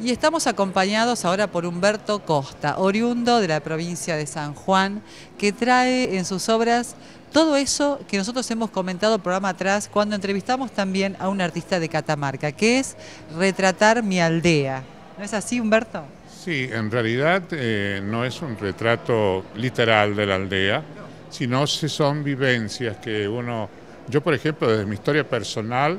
Y estamos acompañados ahora por Humberto Costa, oriundo de la provincia de San Juan, que trae en sus obras todo eso que nosotros hemos comentado el programa atrás cuando entrevistamos también a un artista de Catamarca, que es retratar mi aldea. ¿No es así, Humberto? Sí, en realidad no es un retrato literal de la aldea, sino que son vivencias que uno... Yo, por ejemplo, desde mi historia personal,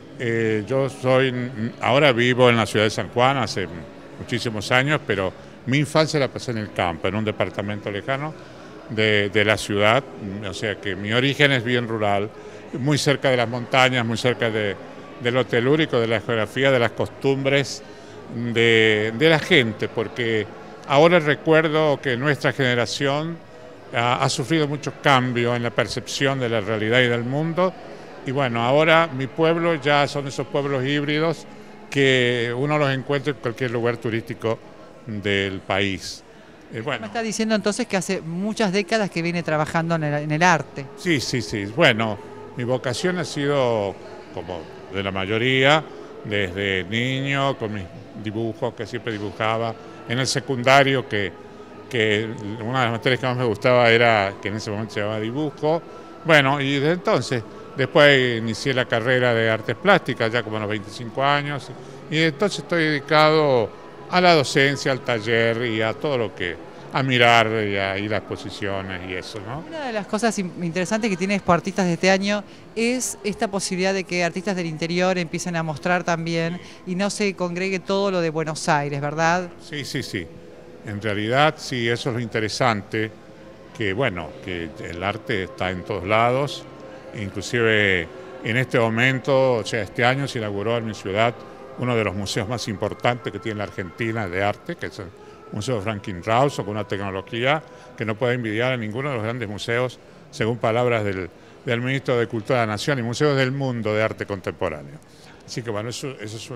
ahora vivo en la ciudad de San Juan hace muchísimos años, pero mi infancia la pasé en el campo, en un departamento lejano de la ciudad, o sea que mi origen es bien rural, muy cerca de las montañas, muy cerca de lo telúrico, de la geografía, de las costumbres de la gente, porque ahora recuerdo que nuestra generación ha sufrido muchos cambios en la percepción de la realidad y del mundo, y bueno, ahora mi pueblo ya son esos pueblos híbridos que uno los encuentra en cualquier lugar turístico del país. Me está diciendo entonces que hace muchas décadas que viene trabajando en el arte. Sí, sí, sí. Bueno, mi vocación ha sido, como de la mayoría, desde niño, con mis dibujos que siempre dibujaba. En el secundario, que una de las materias que más me gustaba era, que en ese momento se llamaba dibujo. Bueno, y desde entonces, después inicié la carrera de artes plásticas, ya como a los 25 años. Y entonces estoy dedicado a la docencia, al taller y a todo lo que, a mirar y a ir a exposiciones y eso, ¿no? Una de las cosas interesantes que tiene Expo Artistas de este año es esta posibilidad de que artistas del interior empiecen a mostrar también y no se congregue todo lo de Buenos Aires, ¿verdad? Sí, sí, sí. En realidad, sí, eso es lo interesante, que bueno, que el arte está en todos lados, inclusive en este momento, o sea, este año se inauguró en mi ciudad uno de los museos más importantes que tiene la Argentina de arte, que es el Museo Franklin Rawson, con una tecnología que no puede envidiar a ninguno de los grandes museos, según palabras del ministro de Cultura de la Nación, y museos del mundo de arte contemporáneo. Así que bueno, eso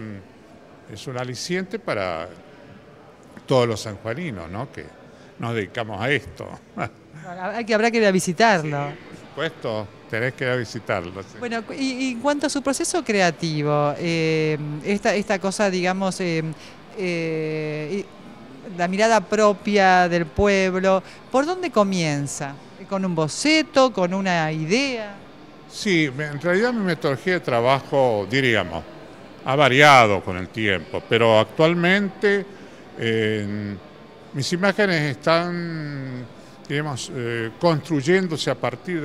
es un aliciente para todos los sanjuaninos, ¿no?, que nos dedicamos a esto. Habrá que ir a visitarlo. Sí, por supuesto, tenés que ir a visitarlo. Sí. Bueno, y en cuanto a su proceso creativo, esta cosa, digamos, la mirada propia del pueblo, ¿por dónde comienza? ¿Con un boceto, con una idea? Sí, en realidad mi metodología de trabajo, diríamos, ha variado con el tiempo, pero actualmente mis imágenes están, digamos, construyéndose a partir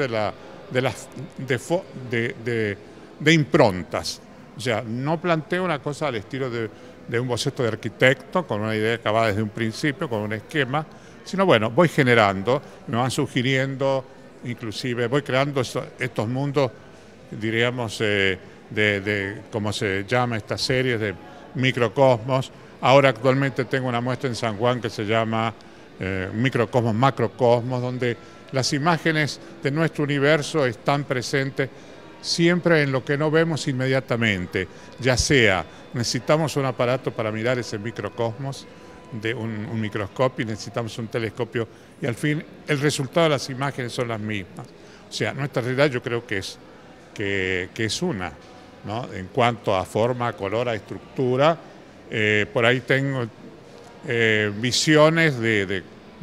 de improntas. O sea, no planteo una cosa al estilo de un boceto de arquitecto, con una idea acabada desde un principio, con un esquema, sino bueno, voy generando, me van sugiriendo, inclusive voy creando estos mundos, diríamos, como se llama esta serie, de microcosmos. Ahora actualmente tengo una muestra en San Juan que se llama Microcosmos, Macrocosmos, donde las imágenes de nuestro universo están presentes siempre en lo que no vemos inmediatamente, ya sea necesitamos un aparato para mirar ese microcosmos, de un microscopio, y necesitamos un telescopio, y al fin el resultado de las imágenes son las mismas. O sea, nuestra realidad yo creo que es una, ¿no?, en cuanto a forma, color, a estructura. Por ahí tengo visiones de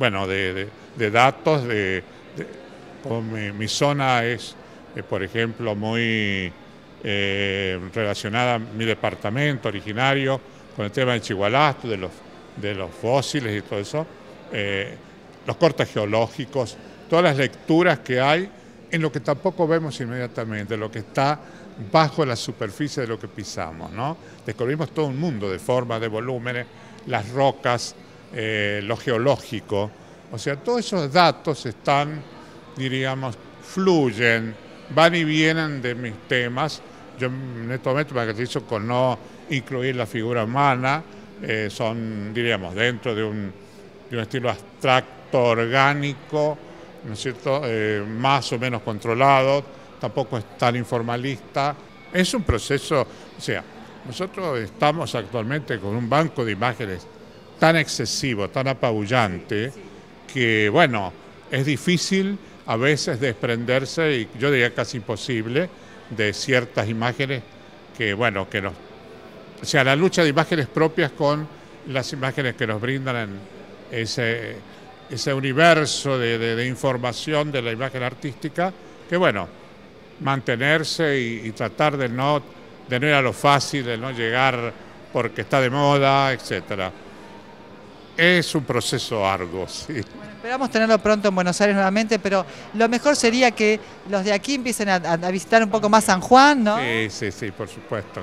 datos, como mi zona es, por ejemplo, muy relacionada a mi departamento originario con el tema de Chigualasto, de los fósiles y todo eso, los cortes geológicos, todas las lecturas que hay en lo que tampoco vemos inmediatamente, lo que está bajo la superficie de lo que pisamos, ¿no? Descubrimos todo un mundo de formas, de volúmenes, las rocas, lo geológico. O sea, todos esos datos están, diríamos, fluyen, van y vienen de mis temas. Yo en este momento me caracterizo con no incluir la figura humana, son, diríamos, dentro de un estilo abstracto, orgánico, ¿no es cierto?, más o menos controlado, tampoco es tan informalista. Es un proceso, o sea, nosotros estamos actualmente con un banco de imágenes tan excesivo, tan apabullante, que bueno, es difícil a veces desprenderse, y yo diría casi imposible, de ciertas imágenes que, bueno, o sea, la lucha de imágenes propias con las imágenes que nos brindan en ese universo de información de la imagen artística, que bueno, mantenerse y tratar de no ir a lo fácil, de no llegar porque está de moda, etcétera. Es un proceso arduo, sí. Bueno, esperamos tenerlo pronto en Buenos Aires nuevamente, pero lo mejor sería que los de aquí empiecen a visitar un poco más San Juan, ¿no? Sí, por supuesto.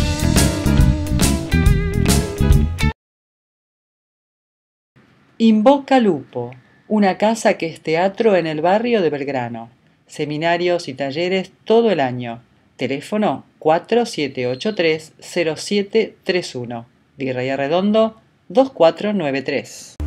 Invoca Lupo, una casa que es teatro en el barrio de Belgrano. Seminarios y talleres todo el año. Teléfono 4783-0731. Virrey Arredondo 2493.